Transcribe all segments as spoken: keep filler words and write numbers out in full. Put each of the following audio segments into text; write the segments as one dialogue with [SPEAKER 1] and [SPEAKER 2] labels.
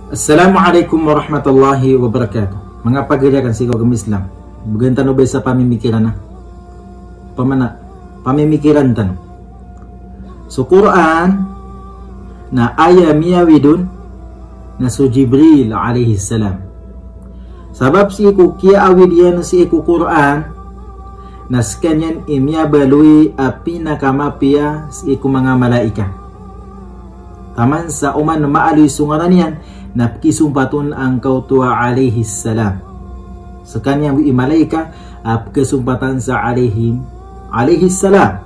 [SPEAKER 1] Assalamualaikum warahmatullahi wabarakatuh. Mengapa gerakan si kau Islam? Bukan tanu biasa pamimikiran na. Pamana pamimikiran tanu. So Quran na aya miyawidun na su Jibril alaihi salam. Sabab si iku kia awidian si iku Quran na skanyan imya balui api na kamapia si iku mga malaika. Taman sa uman maali sungaranian na kisumpatun angkau tua alaihi salam. Sekanyang wi malaika ap kesumpatan sa alaihi alaihi salam.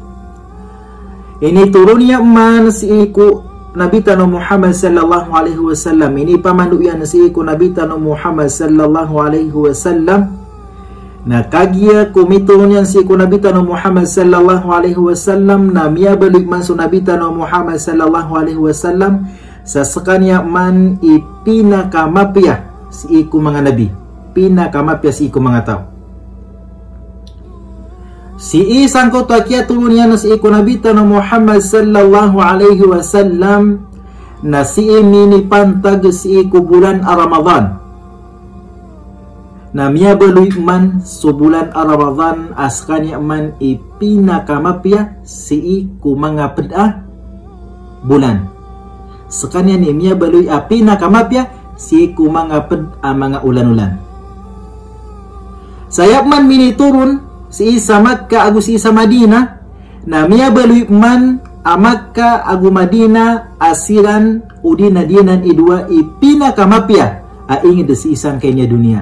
[SPEAKER 1] Ini turunnya man si iku Nabi Tanu Muhammad sallallahu alaihi wasallam. Ini pamanduyan si iku Nabi Tanu Muhammad sallallahu alaihi wasallam. Na kagia kumiturunyan si iku Nabi Tanu Muhammad sallallahu alaihi wasallam na miya balik man su Nabi Tanu Muhammad sallallahu alaihi wasallam sa sekanya man ipinakamapya si iku mga nabi. Pinakamapya si iku mga tao. Si isang ko takia turunnya na si iku Nabi Tanu Muhammad sallallahu alaihi wasallam na si imini pantag si iku bulan Ramadan. Na miya beluy man su bulan Ramadan askanya man ipinakamapya si iku mga peda bulan. Sekanya ni miya beluy apinakamapya si iku mga ped a mga ulan-ulan. Sayap man mini turun si isa Makkah agu si isa Madinah na miya beluy man a Makkah agu Madinah asiran udina dinan idua ipinakamapya a ingid si isang kanya dunia.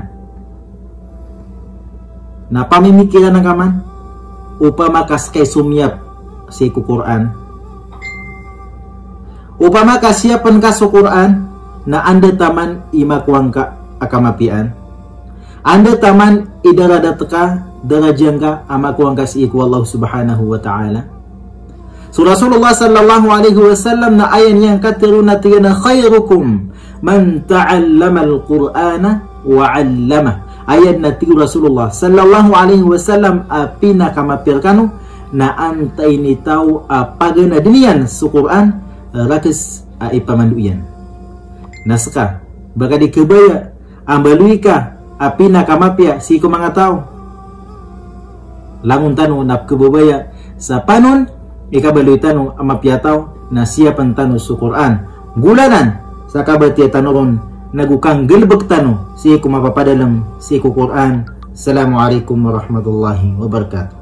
[SPEAKER 1] Na pamimikiran ng kaman upama kaskay sumyap si iku Quran. Upama kasiapan ka sa Quran na anda taman imakuang ka akamapian. Anda taman idaradat ka darajang ka amakuang ka si iku Allah subhanahu wa ta'ala. So Rasulullah sallallahu alaihi wasallam na ayan yang katiru na tigana khairukum man ta'allama al-Qur'ana wa 'allama. Ayan na tiru Rasulullah sallallahu alaihi wasallam apina kamapir kanu na antay ni tao apagana dinian sa Quran rakas a ipamanduyan. Naska baka di kebaya ambalui ka apina kamapya si ko mga tao. Langun tanu nap kebaya sa panon ikabaluy tanu amapya tao na siapan tanu sa Quran. Gulanan sa kabati tanuron nagukang gelbek tanu si ko mapapadalam si ko Quran. Assalamualaikum warahmatullahi wabarakatuh.